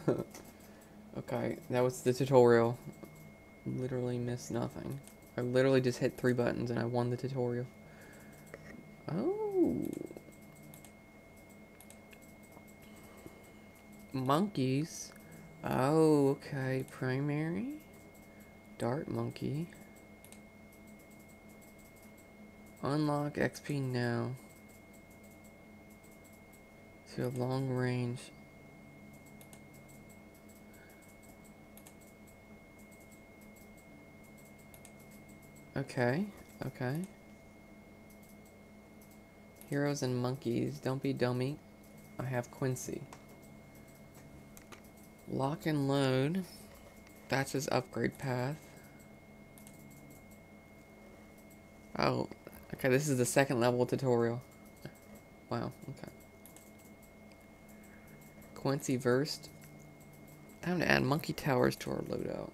Okay, that was the tutorial. Literally missed nothing. I literally just hit 3 buttons and I won the tutorial. Oh. Monkeys. Oh, okay. Primary. Dart monkey. Unlock XP now. To a long range. Okay, okay. Heroes and monkeys. Don't be dummy. I have Quincy. Lock and load. That's his upgrade path. Oh, okay, this is the second level tutorial. Wow, okay. Quincy versed. Time to add monkey towers to our loadout.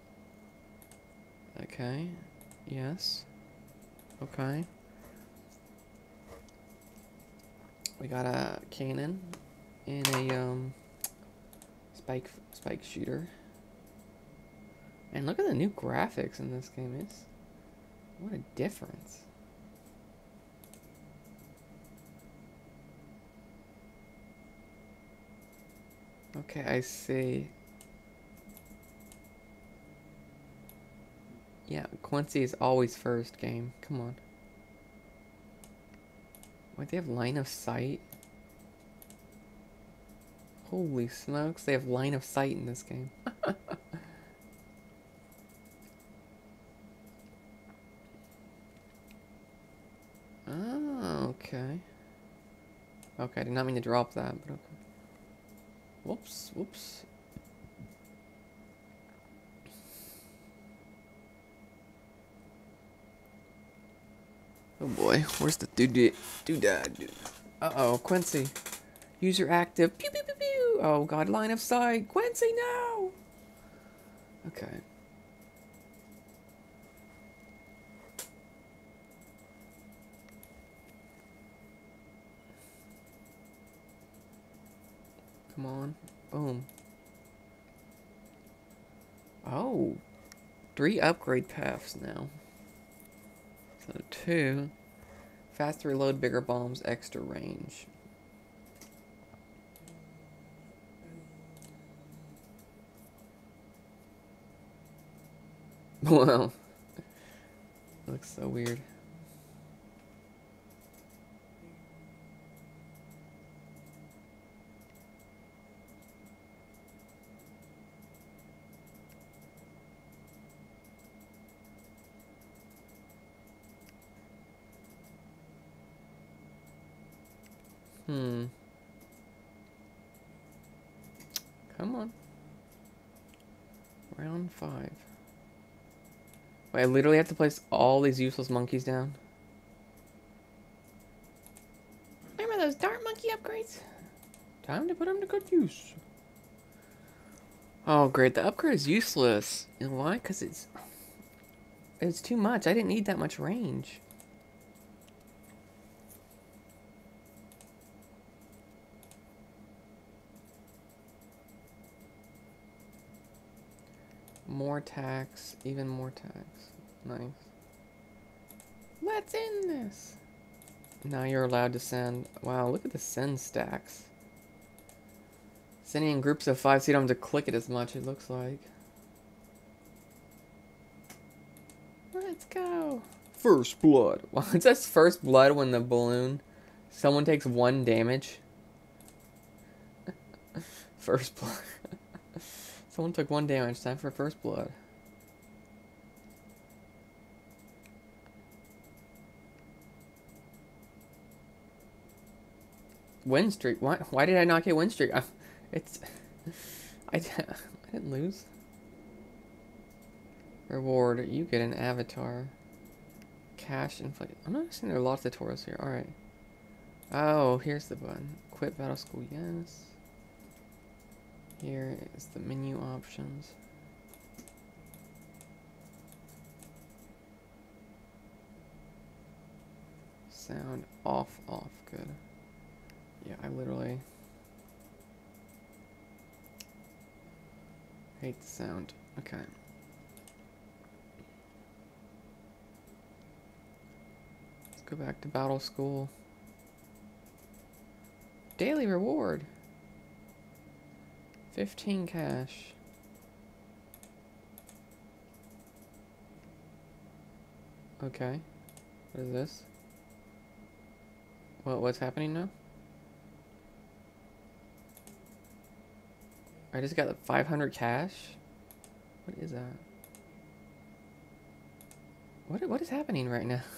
Okay, yes. Okay. We got a cannon and a spike shooter. And look at the new graphics in this game. What a difference. Okay, I see. Yeah, Quincy is always first game. Come on. Wait, they have line of sight? Holy smokes, they have line of sight in this game. Oh, okay. Okay, I did not mean to drop that, but okay. Whoops, whoops. Oh boy, where's the doodad? Uh-oh, Quincy. User active. Pew, pew, pew, pew. Oh god, line of sight. Quincy, no! Okay. Come on. Boom. Oh. 3 upgrade paths now. So 2. Faster reload, bigger bombs, extra range. Wow. Looks so weird. Come on. Round 5. Wait, I literally have to place all these useless monkeys down? Remember those dart monkey upgrades? Time to put them to good use. Oh, great. The upgrade is useless. You know why? Because it's too much. I didn't need that much range. More tax. Even more tax. Nice. Let's end this. Now you're allowed to send. Wow, look at the send stacks. Sending in groups of 5 so you don't have to click it as much, it looks like. Let's go. First blood. Well, it says first blood when the balloon. Someone takes 1 damage. First blood. Someone took 1 damage. Time for first blood. Win streak. Why did I not get win streak? It's. I didn't lose. Reward. You get an avatar. Cash inflate. I'm not seeing there are lots of tutorials here. Alright. Oh, here's the button. Quit battle school. Yes. Here is the menu options. Sound off. Good. Yeah, I literally... Hate the sound. Okay. Let's go back to battle school. Daily reward. 15 cash. Okay. What is this? What's happening now? I just got 500 cash. What is that? What is happening right now?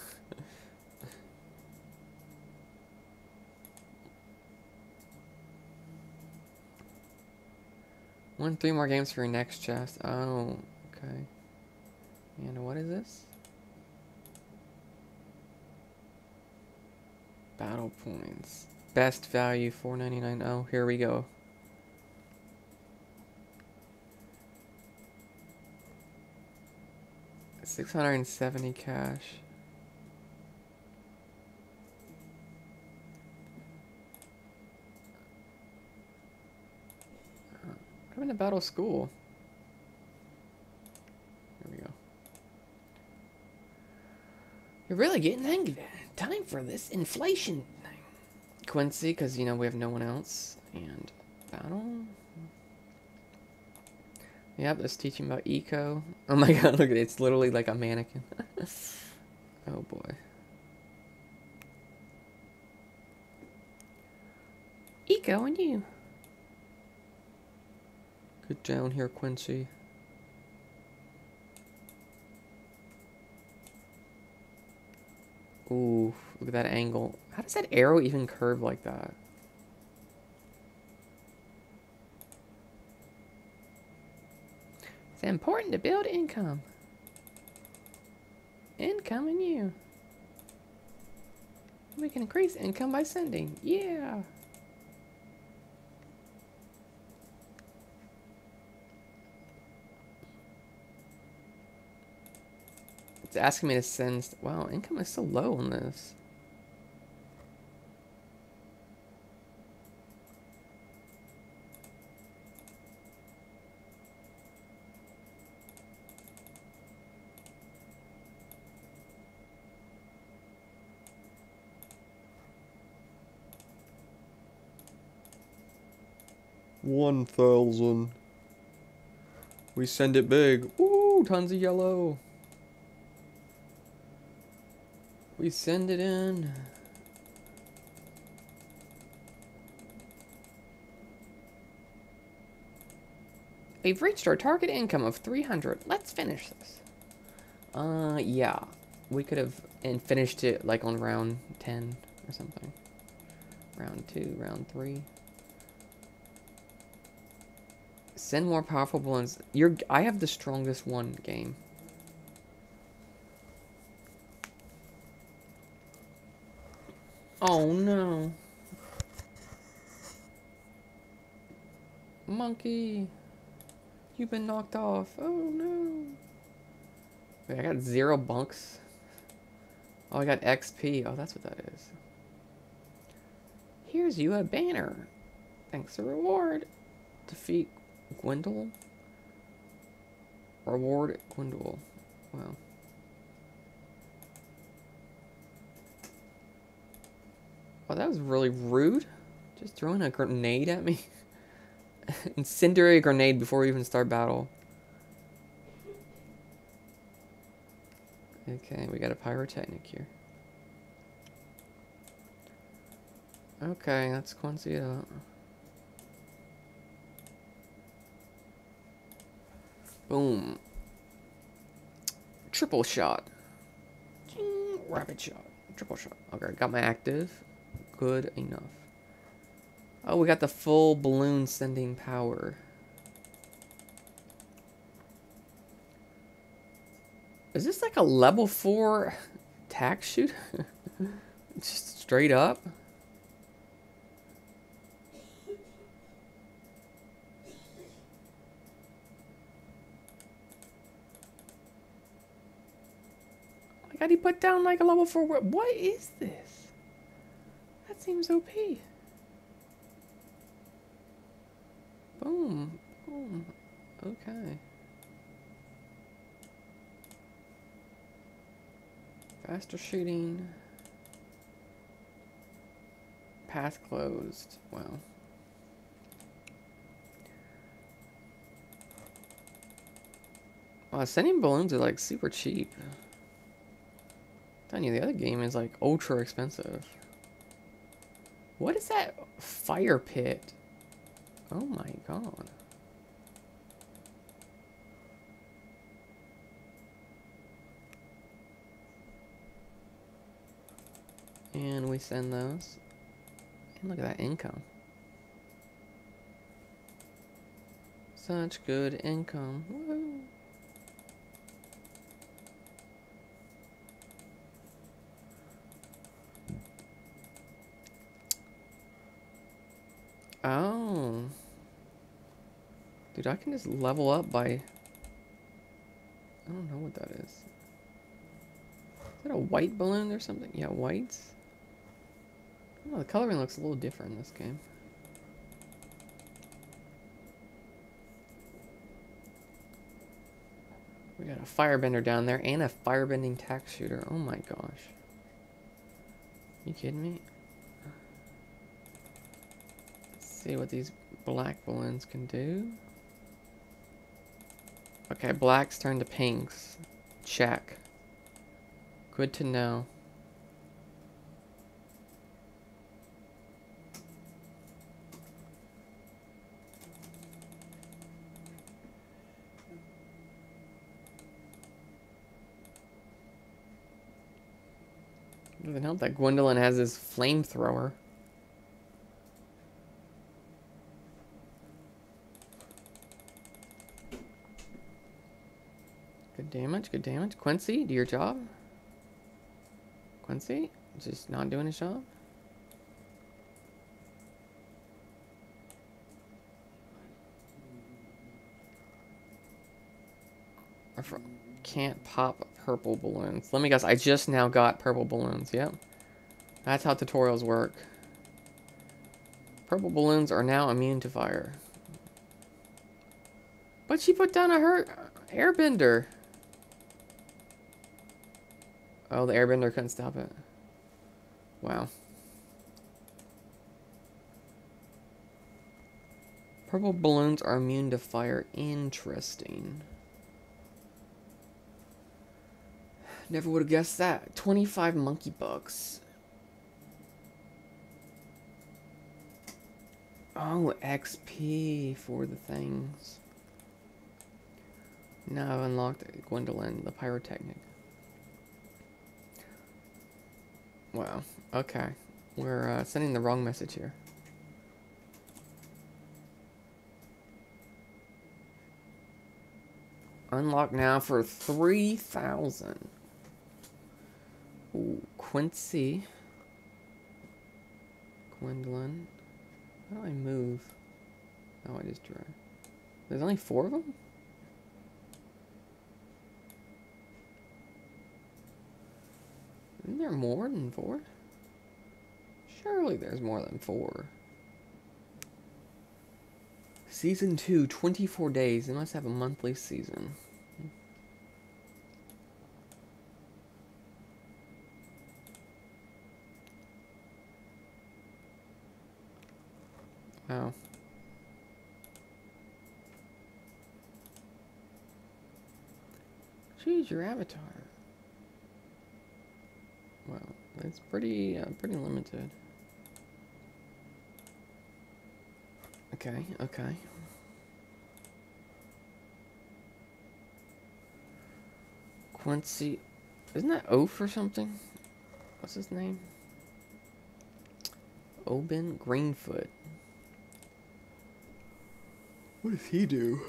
Win 3 more games for your next chest. Oh, okay. And what is this? Battle points. Best value, $4.99. Oh, here we go. $670 cash. I'm in a battle school. Here we go. You're really getting the hang of it. Time for this inflation thing. Quincy, because, you know, we have no one else. And battle. Yep, that's teaching about eco. Oh my god, look at it. It's literally like a mannequin. Oh boy. Eco and you. Get down here, Quincy. Ooh, look at that angle. How does that arrow even curve like that? It's important to build income. Income in you. We can increase income by sending. Yeah. It's asking me to send. Wow, income is so low on this. $1,000. We send it big. Ooh, tons of yellow. We send it in. We've reached our target income of 300. Let's finish this. Yeah. We could have finished it like on round 10 or something. Round 2, round 3. Send more powerful balloons. I have the strongest one game. Oh no. Monkey. You've been knocked off. Oh no. Wait, I got 0 bunks. Oh, I got XP. Oh, that's what that is. Here's you a banner. Thanks for reward. Defeat Gwendol. Reward Gwendol. Wow. Oh, that was really rude. Just throwing a grenade at me. Incendiary grenade before we even start battle. Okay, we got a pyrotechnic here. Okay, let's Quincy it out. Boom. Triple shot. Rapid shot. Triple shot. Okay, got my active. Good enough. Oh, we got the full balloon sending power. Is this like a level 4 tack shooter? Just straight up? I got he put down like a level 4. What is this? That seems OP. Boom. Boom. Okay. Faster shooting. Path closed. Wow. Wow, sending balloons are like super cheap. I'm telling you, the other game is like ultra expensive. What is that fire pit? Oh my god. And we send those. And look at that income. Such good income. Woo. Oh. Dude, I can just level up by... I don't know what that is. Is that a white balloon or something? Yeah, whites. Oh, the coloring looks a little different in this game. We got a firebender down there and a firebending tax shooter. Oh my gosh. You kidding me? Let's see what these black balloons can do. Okay, blacks turn to pinks. Check. Good to know. Doesn't help that Gwendolyn has this flamethrower. Good damage, good damage. Quincy, do your job. Quincy, just not doing his job. Can't pop purple balloons. Let me guess, I just now got purple balloons. Yep. That's how tutorials work. Purple balloons are now immune to fire. But she put down a airbender. Oh, the airbender couldn't stop it. Wow. Purple balloons are immune to fire. Interesting. Never would have guessed that. 25 monkey bucks. Oh, XP for the things. Now I've unlocked Gwendolyn, the pyrotechnic. Wow. Okay. We're sending the wrong message here. Unlock now for 3,000. Ooh, Quincy. Gwendolyn. How do I move? Oh, I just drive. There's only 4 of them? Isn't there more than 4? Surely there's more than 4. Season 2, 24 days. They must have a monthly season. Wow. Choose your avatar. Well, it's pretty limited. Okay, okay. Quincy, isn't that Oaf or something? What's his name? Oben Greenfoot. What does he do?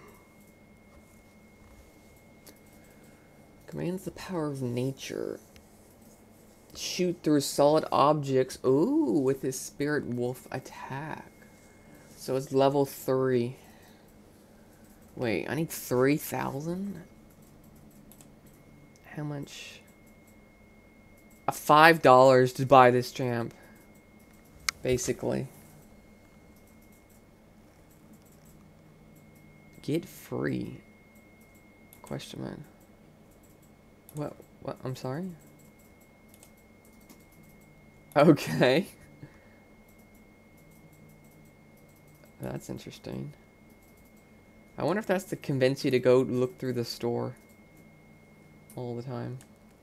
Commands the power of nature. Shoot through solid objects. Ooh, with his spirit wolf attack. So it's level 3. Wait, I need 3,000? How much? $5 to buy this champ. Basically. Get free. Question mark. What? I'm sorry? Okay. That's interesting. I wonder if that's to convince you to go look through the store all the time.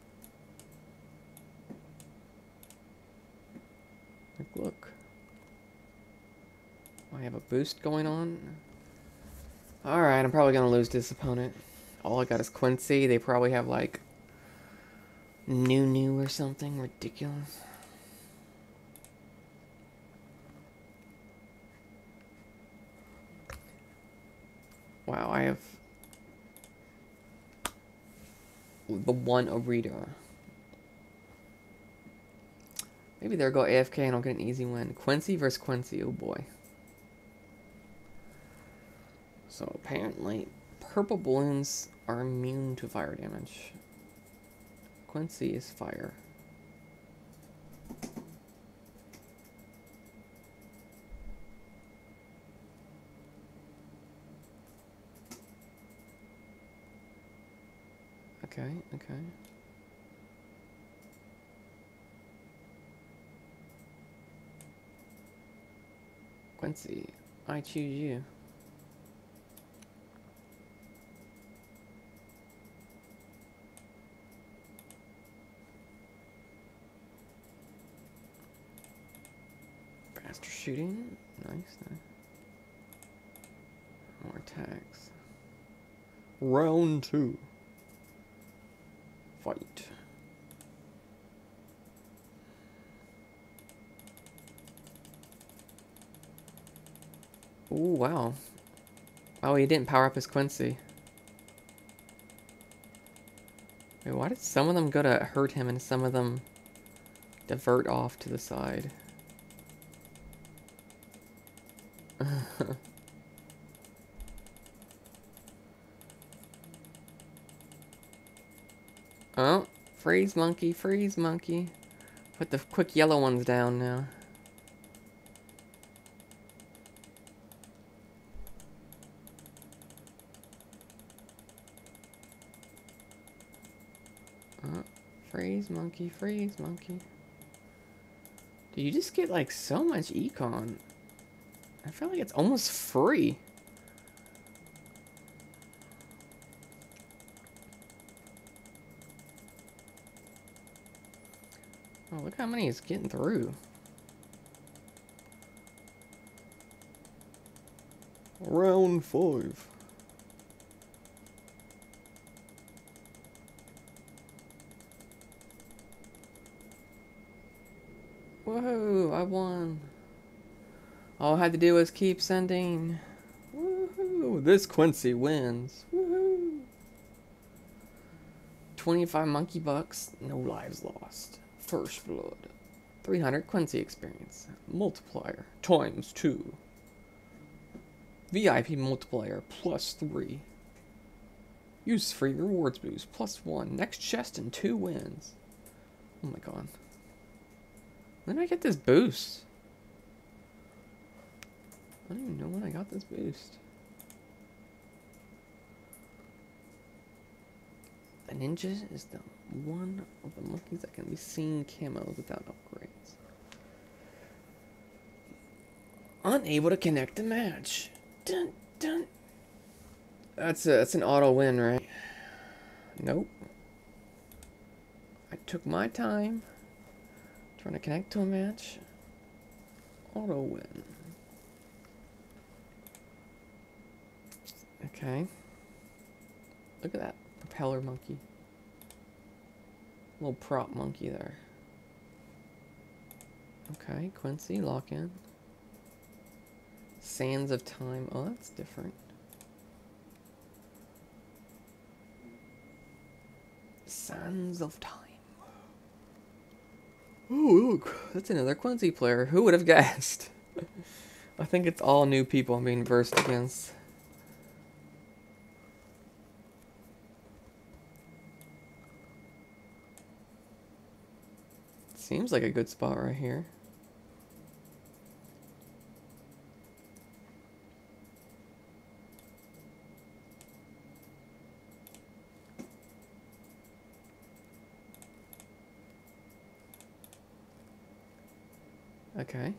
Like, look. I have a boost going on. Alright, I'm probably gonna lose this opponent. All I got is Quincy. They probably have like New or something ridiculous. Wow, I have the one Arita. Maybe they'll go AFK and I'll get an easy win. Quincy versus Quincy, oh boy. So apparently, purple balloons are immune to fire damage. Quincy is fire. Okay, okay. Quincy, I choose you. Faster shooting. Nice, nice. More attacks. Round 2. Fight. Ooh, wow. Oh, he didn't power up his Quincy. Wait, why did some of them go to hurt him and some of them divert off to the side? Oh, freeze monkey, freeze monkey. Put the quick yellow ones down now. Freeze monkey, freeze monkey. Dude, you just get like so much econ. I feel like it's almost free. Oh, look how many he's getting through. Round 5. Woohoo, I won. All I had to do was keep sending. Woohoo, this Quincy wins. Woohoo. 25 monkey bucks, no lives lost. First blood. 300 Quincy experience. Multiplier times 2. VIP multiplier +3. Use free rewards boost +1. Next chest and 2 wins. Oh my god. When did I get this boost? I don't even know when I got this boost. The ninja is the one of the monkeys that can be seen camos without upgrades. Unable to connect the match. Dun, dun. That's an auto win, right? Nope. I took my time trying to connect to a match. Auto win. Okay. Look at that propeller monkey. Little prop monkey there. Okay, Quincy, lock in. Sands of Time. Oh, that's different. Sands of Time. Oh, look. That's another Quincy player. Who would have guessed? I think it's all new people I'm being versed against. Seems like a good spot right here. Okay.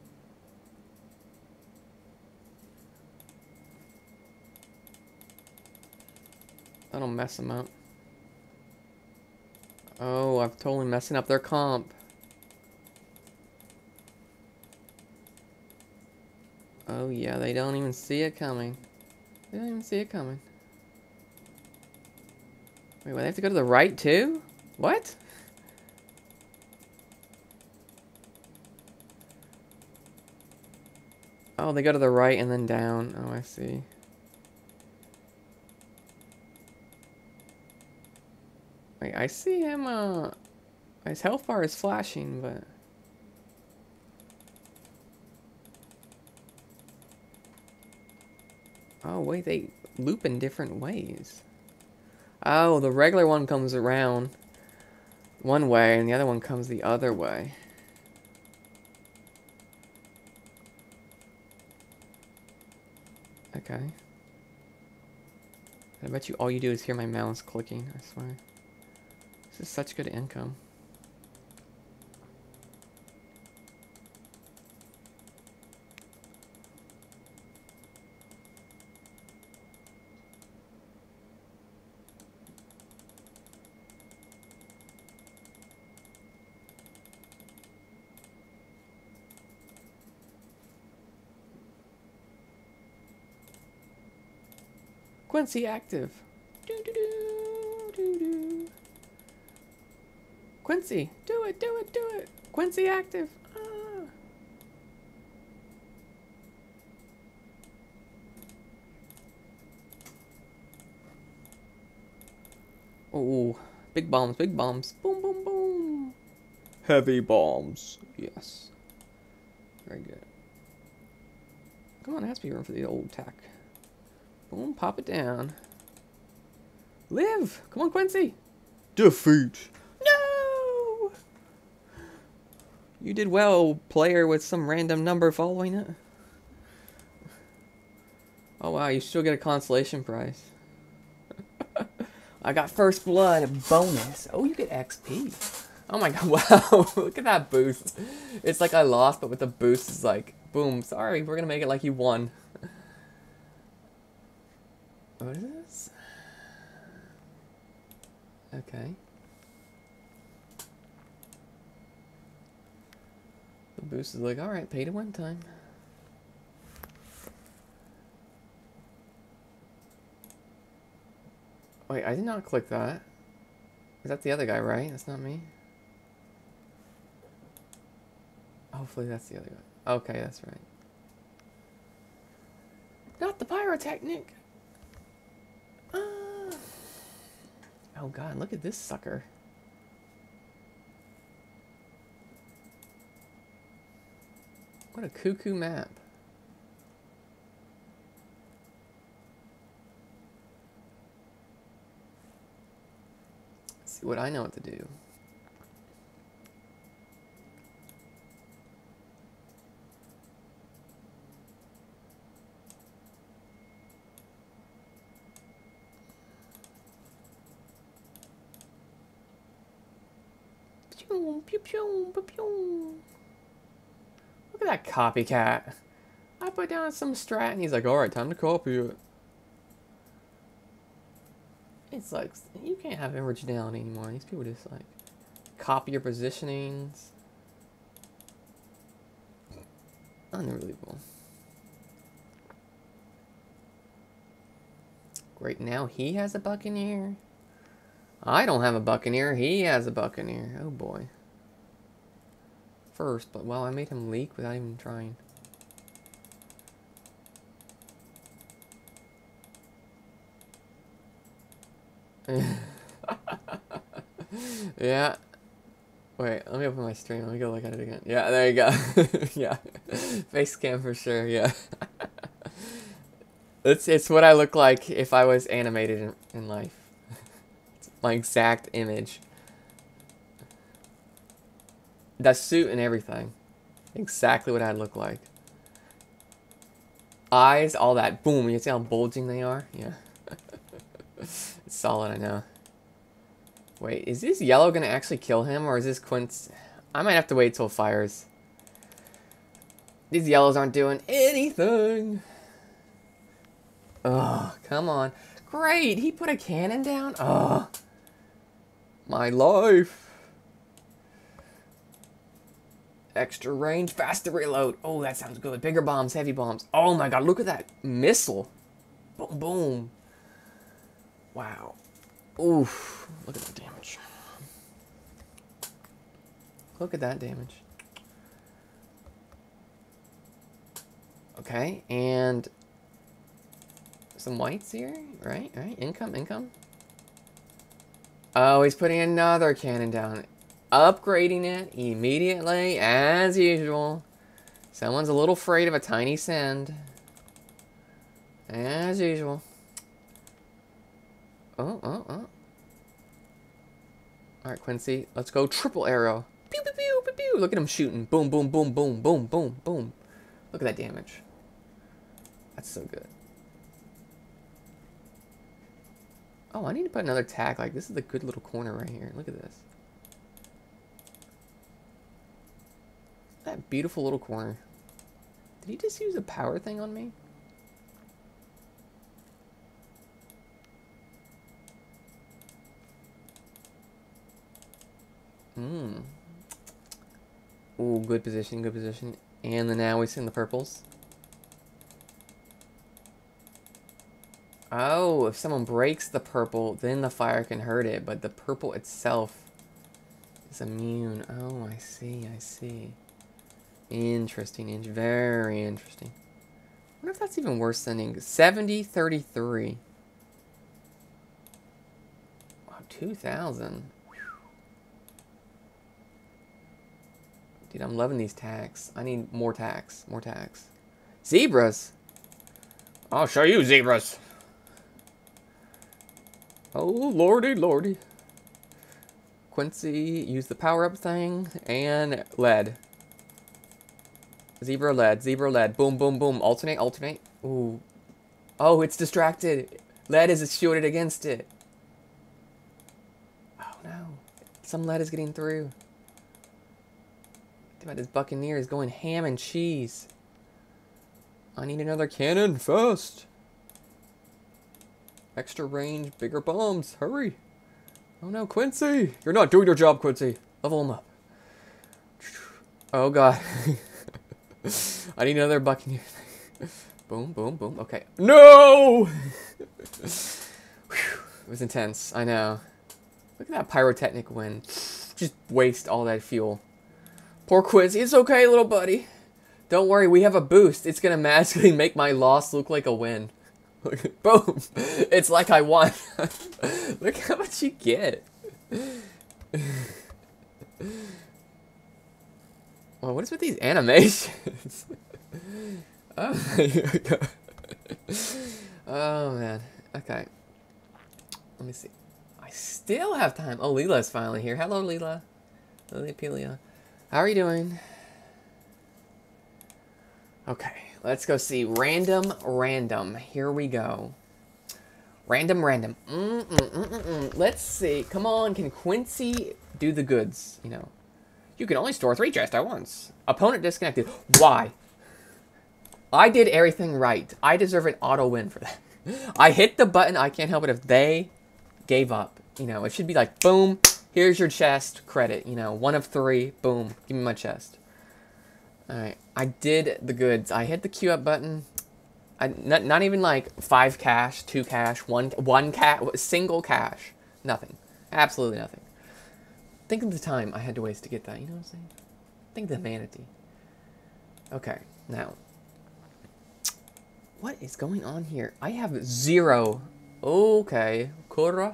That'll mess them up. Oh, I'm totally messing up their comp. Oh yeah, they don't even see it coming. They don't even see it coming. Wait, what, they have to go to the right too? What? Oh, they go to the right and then down. Oh, I see. Wait, I see him, his health bar is flashing, but... Oh, wait, they loop in different ways. Oh, the regular one comes around one way, and the other one comes the other way. Okay. I bet you all you do is hear my mouse clicking, I swear. This is such good income. Quincy active. Do do do do do. Quincy, do it, do it, do it. Quincy active. Ah. Oh, big bombs, big bombs. Boom, boom, boom. Heavy bombs. Yes. Very good. Come on, there has to be room for the old tack. Boom, pop it down. Live! Come on, Quincy! Defeat! No! You did well, player with some random number following it. Oh wow, you still get a consolation prize. I got first blood, bonus. Oh, you get XP. Oh my god, wow, look at that boost. It's like I lost, but with the boost, it's like, boom, sorry, we're gonna make it like you won. What is this? Okay. The boost is like, alright, pay to win time. Wait, I did not click that. Is that the other guy, right? That's not me. Hopefully that's the other guy. Okay, that's right. Not the pyrotechnic! Oh god, look at this sucker. What a cuckoo map. Let's see what I know what to do. Pew, pew, pew, pew, pew. Look at that copycat. I put down some strat and he's like, alright, time to copy it. It's like, you can't have originality anymore. These people just like, copy your positionings. Unbelievable. Great, now he has a Buccaneer. I don't have a Buccaneer, he has a Buccaneer. Oh boy. First, but well, I made him leak without even trying. Yeah. Wait, let me open my stream. Let me go look at it again. Yeah, there you go. Yeah. Face cam for sure, yeah. It's what I look like if I was animated in life. It's my exact image. The suit and everything. Exactly what I'd look like. Eyes, all that. Boom, you see how bulging they are? Yeah. It's solid, I know. Wait, is this yellow gonna actually kill him, or is this Quince? I might have to wait till it fires. These yellows aren't doing anything. Oh, come on. Great, he put a cannon down. Oh, my life. Extra range, faster reload. Oh, that sounds good. Bigger bombs, heavy bombs. Oh my god, look at that missile. Boom, boom. Wow. Oof. Look at the damage. Look at that damage. Okay, and some whites here. Right, right. Income, income. Oh, he's putting another cannon down. Upgrading it immediately, as usual. Someone's a little afraid of a tiny send. As usual. Oh, oh, oh. Alright, Quincy, let's go triple arrow. Pew, pew, pew, pew, pew. Look at him shooting. Boom, boom, boom, boom, boom, boom, boom. Look at that damage. That's so good. Oh, I need to put another tack. Like, this is a good little corner right here. Look at this. That beautiful little corner. Did he just use a power thing on me? Ooh, good position, good position. And then now we see the purples. Oh, if someone breaks the purple, then the fire can hurt it, but the purple itself is immune. Oh, I see, I see. Interesting, very interesting. I wonder if that's even worse sending 70-33. Wow, 2,000. Dude, I'm loving these tacks. I need more tacks, more tacks. Zebras! I'll show you zebras! Oh, lordy, lordy. Quincy, use the power-up thing, and lead. Zebra lead, zebra lead. Boom, boom, boom. Alternate, alternate. Ooh. Oh, it's distracted. Lead is shielded against it. Oh, no. Some lead is getting through. Dude, this Buccaneer is going ham and cheese. I need another cannon fast. Extra range, bigger bombs. Hurry. Oh, no, Quincy. You're not doing your job, Quincy. Level him up. Oh, God. I need another Buccaneer. Boom, boom, boom. Okay. No! It was intense. I know. Look at that pyrotechnic win. Just waste all that fuel. Poor Quincy. It's okay, little buddy. Don't worry. We have a boost. It's going to magically make my loss look like a win. Boom. It's like I won. Look how much you get. Well, what is with these animations? Oh my God. Oh man. Okay. Let me see. I still have time. Oh, Leela's finally here. Hello, Leela. Lilia. How are you doing? Okay. Let's go see. Random, random. Here we go. Random, random. Let's see. Come on. Can Quincy do the goods? You know. You can only store 3 chests at once. Opponent disconnected. Why? I did everything right. I deserve an auto win for that. I hit the button. I can't help it if they gave up. You know, it should be like, boom, here's your chest, credit. You know, 1 of 3, boom, give me my chest. Alright, I did the goods. I hit the queue up button. Not even like 5 cash, 2 cash, one cash, single cash. Nothing. Absolutely nothing. Think of the time I had to waste to get that, you know what I'm saying? Think of the vanity. Okay, now. What is going on here? I have 0. Okay, Korra.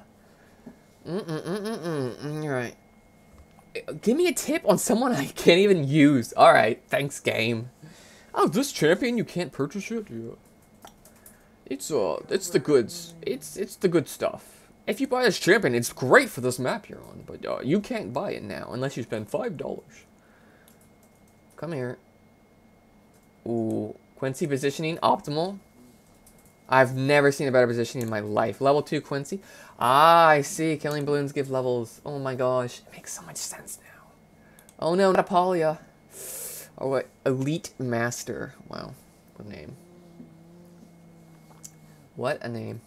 Alright. Give me a tip on someone I can't even use. Alright, thanks, game. Oh, this champion, you can't purchase it? Yeah. It's the goods. It's the good stuff. If you buy this champion, it's great for this map you're on, but you can't buy it now unless you spend $5. Come here. Ooh, Quincy positioning optimal. I've never seen a better positioning in my life. Level 2 Quincy. Ah, I see. Killing balloons give levels. Oh my gosh, it makes so much sense now. Oh no, not Apollya. Oh, what? Elite Master. Wow. What a name. What a name.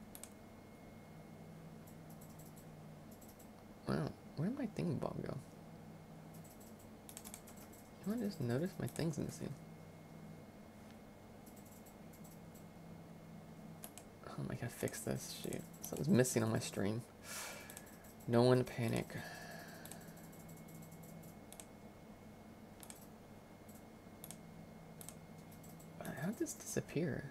Wow. Where did my thingamabobby go? I just noticed my thing's missing. Oh, I gotta fix this. Shoot. Something's missing on my stream. No one panic. How'd this disappear?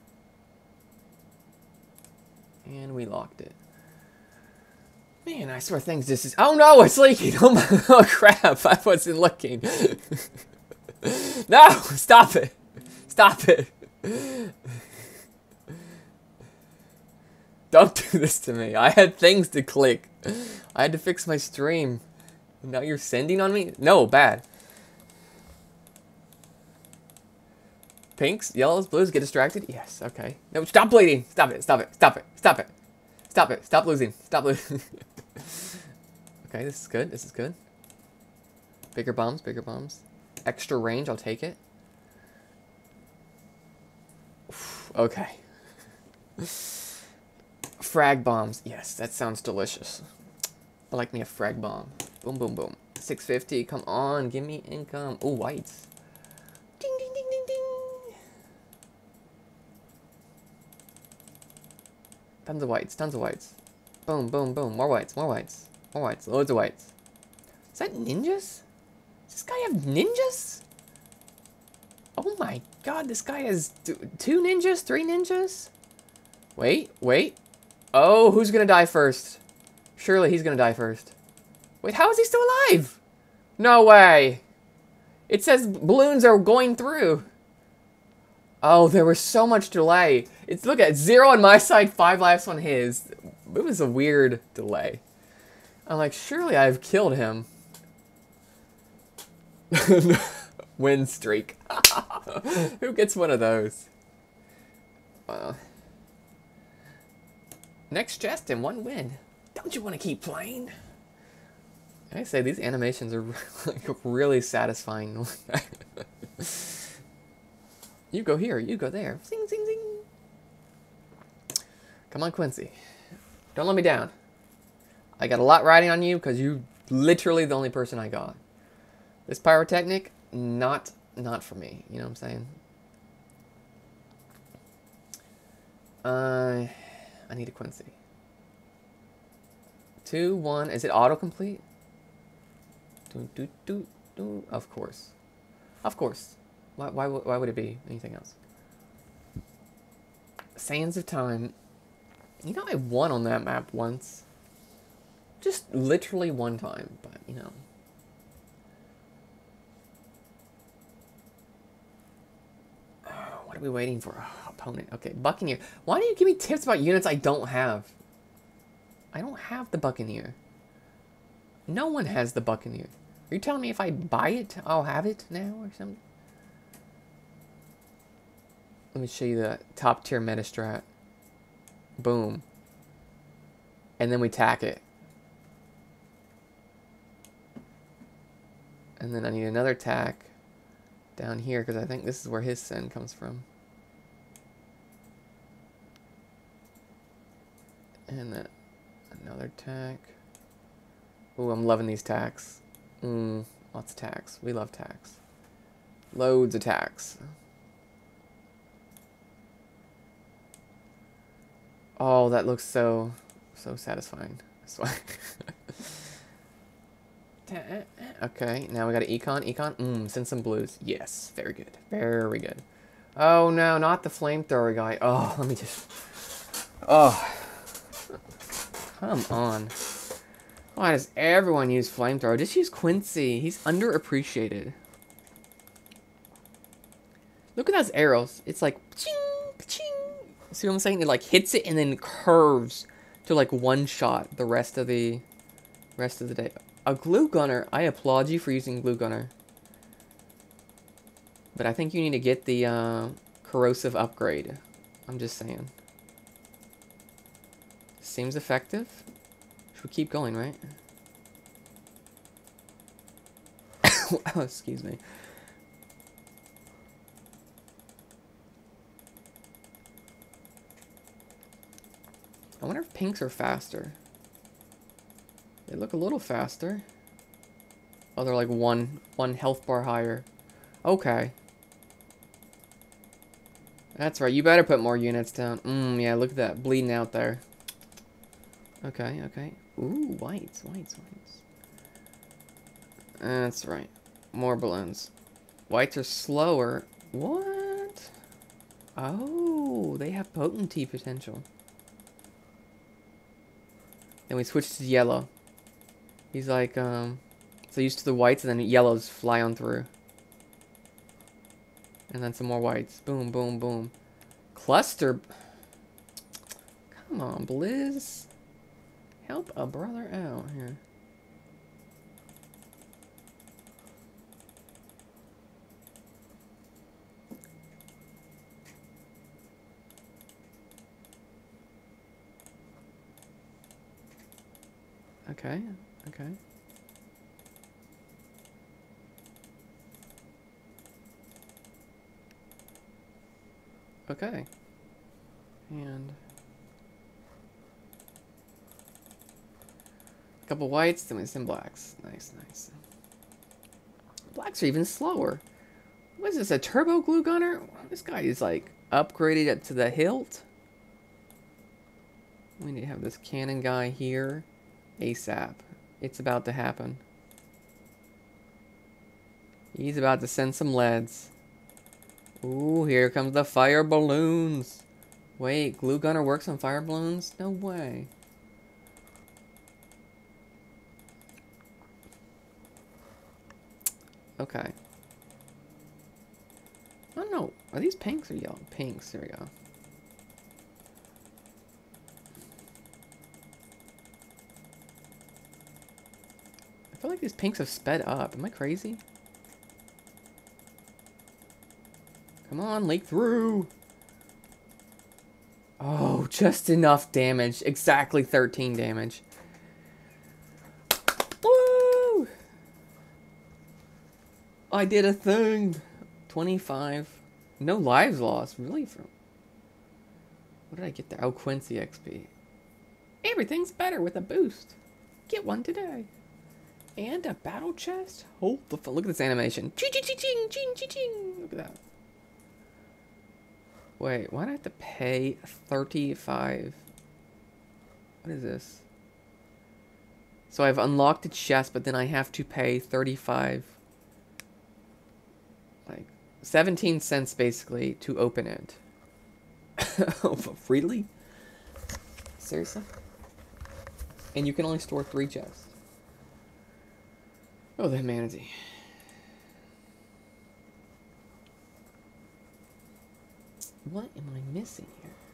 And we locked it. Man, I swear things just... Oh no, it's leaking! Oh my... Oh crap, I wasn't looking. No! Stop it! Stop it! Don't do this to me. I had things to click. I had to fix my stream. Now you're sending on me? No, bad. Pinks, yellows, blues, get distracted? Yes, okay. No, stop bleeding! Stop it, stop it, stop it, stop it. Stop it, stop losing, stop losing. Okay, this is good, this is good. Bigger bombs, bigger bombs. Extra range, I'll take it. Okay. Frag bombs, yes, that sounds delicious. I like me a frag bomb. Boom, boom, boom. 650, come on, give me income. Ooh, whites. Ding, ding, ding, ding, ding. Tons of whites, tons of whites. Boom, boom, boom. More whites, more whites. More whites, loads of whites. Is that ninjas? Does this guy have ninjas? Oh my god, this guy has 2 ninjas? 3 ninjas? Wait, wait. Oh, who's gonna die first? Surely he's gonna die first. Wait, how is he still alive? No way. It says balloons are going through. Oh, there was so much delay. It's, look at 0 on my side, 5 lives on his. It was a weird delay. I'm like, surely I've killed him. Win streak. Who gets one of those? Wow. Next chest and 1 win. Don't you want to keep playing? I say these animations are like really satisfying. You go here, you go there. Zing, zing, zing. Come on, Quincy. Don't let me down. I got a lot riding on you because you literally the only person I got. This pyrotechnic, not for me. You know what I'm saying? I need a Quincy. 2, 1. Is it autocomplete? Of course. Of course. Why would it be anything else? Sands of Time. You know, I won on that map once. Just literally one time, but you know. What are we waiting for? Oh, opponent. Okay, Buccaneer. Why do you give me tips about units I don't have? I don't have the Buccaneer. No one has the Buccaneer. Are you telling me if I buy it, I'll have it now or something? Let me show you the top tier meta strat. Boom. And then we tack it. And then I need another tack down here because I think this is where his send comes from. And then another tack. Ooh, I'm loving these tacks. Lots of tacks. We love tacks. Loads of tacks. Oh, that looks so satisfying. That's why. Okay, now we got an econ. Send some blues. Yes, very good. Very good. Oh no, not the flamethrower guy. Oh, let me just... Oh. Come on. Why does everyone use flamethrower? Just use Quincy. He's underappreciated. Look at those arrows. It's like... Ching, ching. See what I'm saying? It like hits it and then curves to like one shot the rest of the day. A glue gunner. I applaud you for using glue gunner. But I think you need to get the corrosive upgrade. I'm just saying. Seems effective. Should we keep going, right? Oh, excuse me. I wonder if pinks are faster. They look a little faster. Oh, they're like one health bar higher. Okay. That's right. You better put more units down. Yeah, look at that. Bleeding out there. Okay, okay. Ooh, whites. That's right. More balloons. Whites are slower. What? Oh, they have potency potential. Then we switch to yellow. He's like, so used to the whites, and then yellows fly on through. And then some more whites. Boom, boom, boom. Cluster. Come on, Blizz. Help a brother out here. Okay, okay. Okay. And a couple whites, then we some blacks. Nice, nice. Blacks are even slower. What is this, a turbo glue gunner? This guy is like upgraded up to the hilt. We need to have this cannon guy here ASAP. It's about to happen. He's about to send some leads. Ooh, here comes the fire balloons. Wait, glue gunner works on fire balloons? No way. Okay. I don't know. Are these pinks or yellow? Pinks. There we go. I feel like these pinks have sped up. Am I crazy? Come on, leak through. Oh, just enough damage. Exactly 13 damage. Woo! I did a thing. 25. No lives lost. Really? What did I get there? Oh, Quincy XP. Everything's better with a boost. Get one today. And a battle chest? Hold the phone. Look at this animation. Ching, ching, ching, ching, ching, ching. Look at that. Wait, why do I have to pay 35? What is this? So I've unlocked a chest, but then I have to pay 35. Like, 17 cents basically to open it. Really? Seriously? And you can only store 3 chests. Oh, the humanity. What am I missing here?